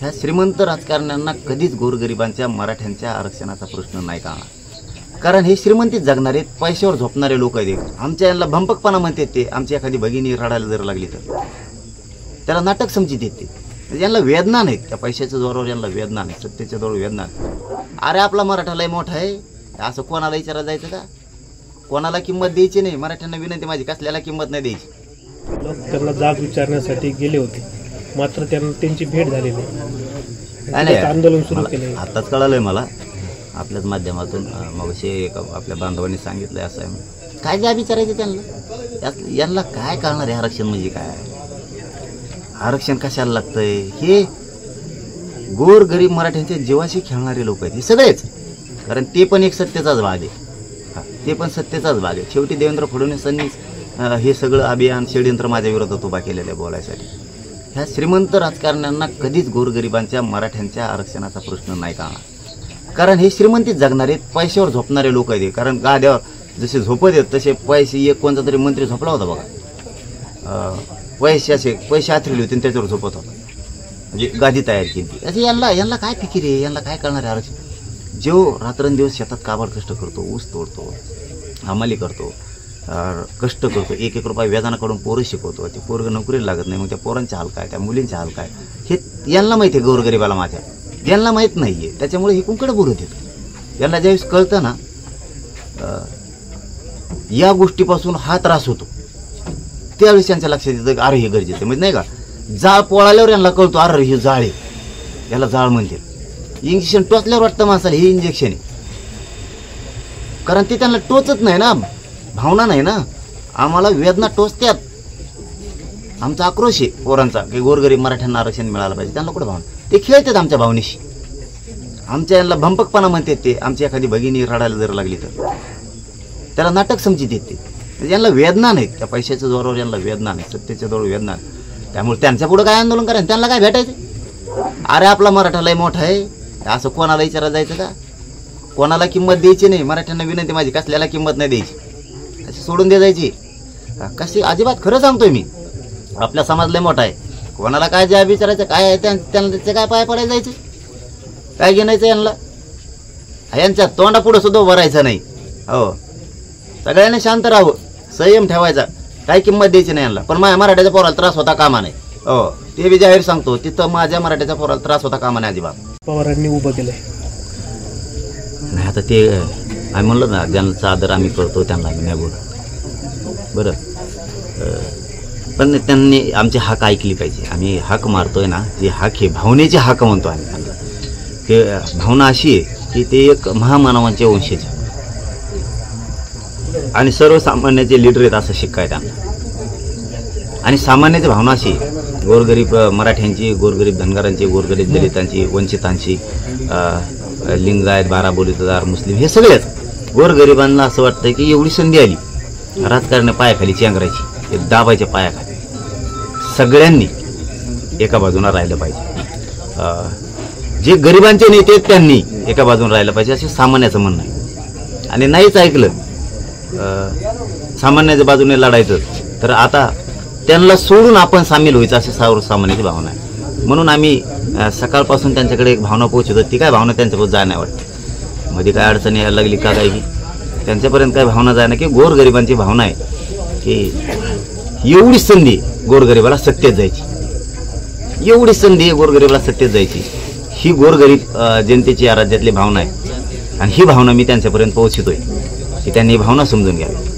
ह्या श्रीमंत राजकारण्यांना कधीच गोरगरिबांच्या मराठ्यांच्या आरक्षणाचा प्रश्न नाही कळणार. कारण हे श्रीमंतीत जगणारे पैशावर झोपणारे लोक आहेत. आमच्या यांना भंपकपणा म्हणतात ते. आमची एखादी भगिनी रडायला जर लागली तर त्याला नाटक समजित येते. यांना वेदना नाहीत, त्या पैशाच्या जोरावर यांना वेदना नाही, सत्तेच्या जोरावर वेदना नाही. अरे आपला मराठा लय मोठा आहे असं कोणाला विचारायला जायचं का? कोणाला किंमत द्यायची नाही. मराठ्यांना विनंती माझी, कसल्याला किंमत नाही द्यायची. त्यांना जाग विचारण्यासाठी गेले होते, मात्र त्यांना त्यांची भेट झाली नाही. आंदोलन सुरू केले. आताच कळालंय मला आपल्याच माध्यमातून. मग आपल्या बांधवांनी सांगितलंय असं आहे. काय जाब विचारायचं त्यांना? यांना काय कळणार आहे आरक्षण म्हणजे काय? आरक्षण कशाला लागतंय? हे गोर गरीब मराठ्यांच्या जीवाशी खेळणारे लोक आहेत हे सगळेच. कारण ते पण एक सत्तेचाच भाग आहे. ते पण सत्तेचाच भाग आहे. शेवटी देवेंद्र फडणवीसांनी हे सगळं अभियान षडयंत्र माझ्या विरोधात उभा केलेलं आहे बोलायसाठी. ह्या श्रीमंत राजकारण्यांना कधीच गोरगरिबांच्या मराठ्यांच्या आरक्षणाचा प्रश्न नाही कळणार. कारण हे श्रीमंतीत जगणारे पैशावर झोपणारे लोक आहेत. कारण गाद्यावर जसे झोपत आहेत तसे पैसे, एक कोणता तरी मंत्री झोपला होता बघा, पैसे आथरले होते त्याच्यावर झोपत होता, म्हणजे गादी तयार केली. असे यांना काय फिकीर आहे? यांना काय कळणार आहे आरक्षण? जो रात्रंदिवस शेतात काबाड कष्ट करतो, ऊस तोडतो, हमाली करतो, कष्ट करतो, एक एक रुपये व्याजानाकडून पोरं शिकवतो, ते पोरं नोकरीला लागत नाही, मग त्या पोरांच्या हाल काय, त्या मुलींच्या हाल काय, हे यांना माहिती आहे. गोरगरिबाला माझ्या यांना माहीत नाही आहे. त्याच्यामुळे हे कुंकडं बोलत येतं. यांना ज्यावेळेस कळतं ना या गोष्टीपासून हा त्रास होतो, त्यावेळेस त्यांच्या लक्षात येतं अरे हे गरजेचं आहे. म्हणजे नाही का, जाळ पोळाल्यावर यांना कळतो अरे हे जाळ आहे, याला जाळ म्हणते. इंजेक्शन टोचल्यावर वाटतं माणसाला हे इंजेक्शन आहे. कारण ते त्यांना टोचत नाही ना, भावना नाही ना. आम्हाला वेदना टोचत्यात. आमचा आक्रोश आहे पोरांचा की गोरगरीब मराठ्यांना आरक्षण मिळालं पाहिजे. त्यांना कुठं भावना? ते खेळतात आमच्या भावनेशी. आमच्या यांना भंपकपणा म्हणतात ते. आमची एखादी भगिनी रडायला जर लागली तर त्याला नाटक समजित येते. यांना वेदना नाहीत, त्या पैशाच्या जोरावर यांना वेदना नाही, सत्तेच्या जोरावर वेदना नाही. त्यामुळे त्यांच्या पुढे काय आंदोलन करायचं? त्यांना काय भेटायचं? अरे आपला मराठा लय मोठा आहे असं कोणाला विचारायला जायचं का? कोणाला किंमत द्यायची नाही. मराठ्यांना विनंती माझी, कसल्याला किंमत नाही द्यायची, अशी सोडून द्यायची. कशी अजिबात खरं सांगतोय मी. आपला समाज लय मोठा आहे. कोणाला काय ज्या विचारायचं काय आहे त्यांना त्याचे काय पाय पडायला जायचं? काय घेणायचं यांना? यांच्या तोंडापुढं सुद्धा उभं राहायचं नाही. हो, सगळ्यांनी शांत राहावं, संयम ठेवायचा, काही किंमत द्यायची नाही यांना. पण माझ्या मराठ्याच्या पोराला त्रास होता कामा नाही. हो, ते बी जाहीर सांगतो, तिथं माझ्या मराठ्याच्या पोराला त्रास होता कामा नाही अजिबात. पवारांनी उभं केलंय नाही. आता ते आम्ही म्हणलं ना, ज्यांचा आदर आम्ही करतो त्यांना आम्ही नाही बोलू बरं. पण त्यांनी आमची हाक ऐकली पाहिजे. आम्ही हाक मारतोय ना, जी हाक आहे भावनेची हाक म्हणतो आम्ही त्यांना. की भावना अशी आहे की ते एक महामानवांचे वंशज आणि सर्वसामान्याचे लीडर आहेत असं शिकाय त्यांना. आणि सामान्याची भावना अशी, गोरगरीब मराठ्यांची, गोरगरीब धनगरांची, गोरगरीब दलितांची, वंचितांची, लिंगायत, बारा बोलीदार, मुस्लिम, हे सगळेच गोरगरिबांना असं वाटतं की एवढी संधी आली राजकारण्या पायाखाली चेंगरायची, दाबायच्या पायाखाली. सगळ्यांनी एका बाजूला राहिलं पाहिजे. जे गरिबांचे नेते आहेत त्यांनी एका बाजूला राहिलं पाहिजे असे सामान्याचं म्हणणं आहे. आणि नाहीच ऐकलं, सामान्याच्या बाजूने लढायचं तर आता त्यांना सोडून आपण सामील व्हायचं असे सर्वसामान्याची भावना आहे. म्हणून आम्ही सकाळपासून त्यांच्याकडे एक भावना पोहोचवतो. ती काय भावना त्यांच्यापर्यंत जाय नाही वाटतं. मध्ये काय अडचणी यायला लागली का काय की त्यांच्यापर्यंत काय भावना जाय ना, की गोरगरिबांची भावना आहे की एवढी संधी गोरगरिबाला सत्तेत जायची, एवढी संधी गोरगरिबाला सत्तेत जायची, ही गोरगरीब जनतेची या राज्यातली भावना आहे. आणि ही भावना मी त्यांच्यापर्यंत पोहोचतोय की त्यांनी ही भावना समजून घ्यावी.